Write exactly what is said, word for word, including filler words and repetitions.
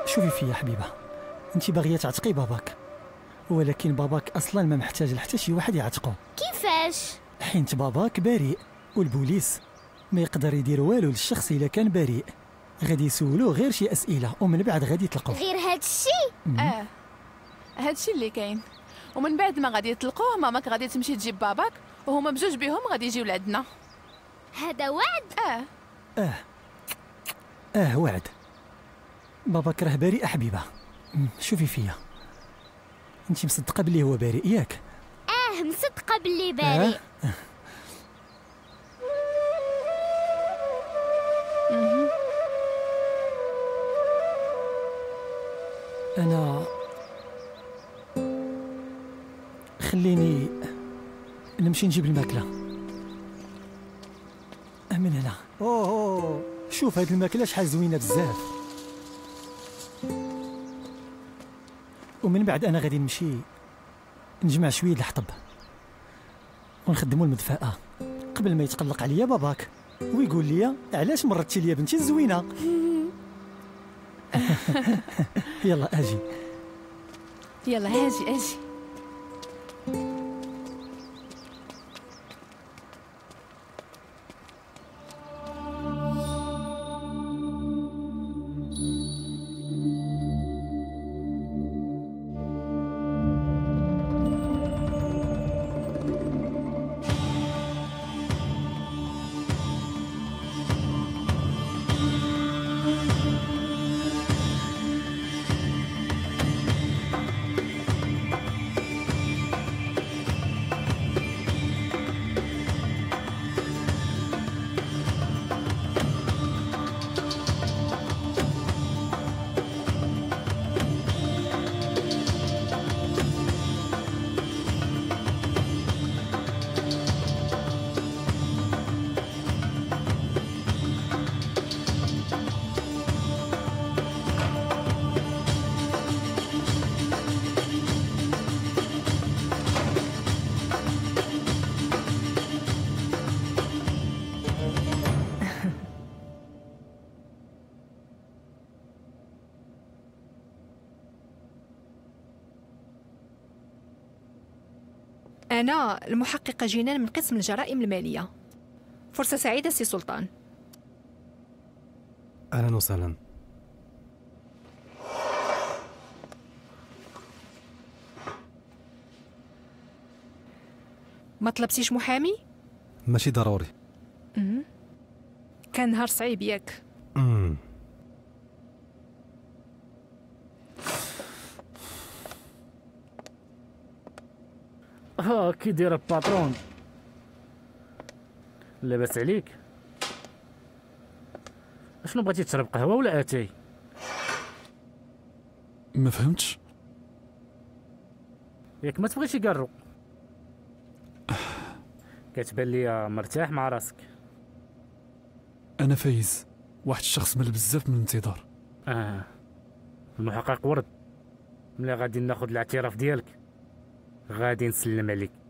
شوفي فيا حبيبه، انت باغيه تعتقي باباك، ولكن باباك اصلا ما محتاج لحتى شي واحد يعتقه. كيفاش؟ حيت باباك بريء، والبوليس ما يقدر يدير والو للشخص الا كان بريء. غادي يسولوه غير شي اسئله ومن بعد غادي يطلقوه. غير هاد الشيء؟ اه هادشي اللي كاين. ومن بعد ما غادي يطلقوه ماماك غادي تمشي تجيب باباك، وهما بجوج بهم غادي يجيو لعندنا. هذا وعد؟ اه اه اه وعد. باباك راه بريء حبيبه. شوفي فيا، انت مصدقه بلي هو بريء ياك؟ اه مصدقه بلي بريء. آه. انا خليني نمشي نجيب الماكله من هنا. اوه, أوه. شوف هاد الماكله شحال زوينه بزاف. ومن بعد انا غادي نمشي نجمع شويه الحطب ونخدموا المدفأة قبل ما يتقلق عليا باباك ويقول لي علاش مرضتي ليا بنتي الزوينه. يلا اجي يلا هاجي اجي. أنا المحققة جنان من قسم الجرائم المالية. فرصة سعيدة سي سلطان. أهلا وسهلا. ما طلبتيش محامي؟ ماشي ضروري. امم كان نهار صعيب ياك؟ امم ها كي داير الباترون؟ لاباس عليك؟ اشنو بغيتي تشرب قهوه ولا اتاي؟ ما فهمتش. ياك ما تبغيش يقرو؟ كتبان لي مرتاح مع راسك. انا فايز، واحد الشخص مل بزاف من الانتظار. اه المحقق ورد، ملي غادي ناخذ الاعتراف ديالك غادي نسلم عليك.